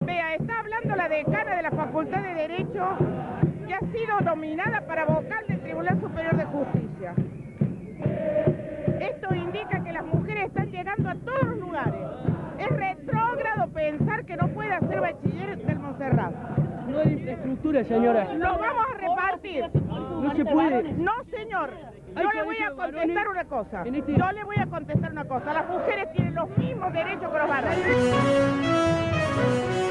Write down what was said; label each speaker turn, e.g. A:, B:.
A: Vea, está hablando la decana de la Facultad de Derecho, que ha sido nominada para vocal del Tribunal Superior de Justicia. Esto indica que las mujeres están llegando a todos los lugares. Es retrógrado pensar que no puede hacer bachiller del Montserrat.
B: No hay infraestructura, señora.
A: Lo vamos a repartir.
B: No se puede.
A: No, señor. Yo le voy a contestar una cosa. Yo le voy a contestar una cosa. Las mujeres tienen los mismos derechos que los varones.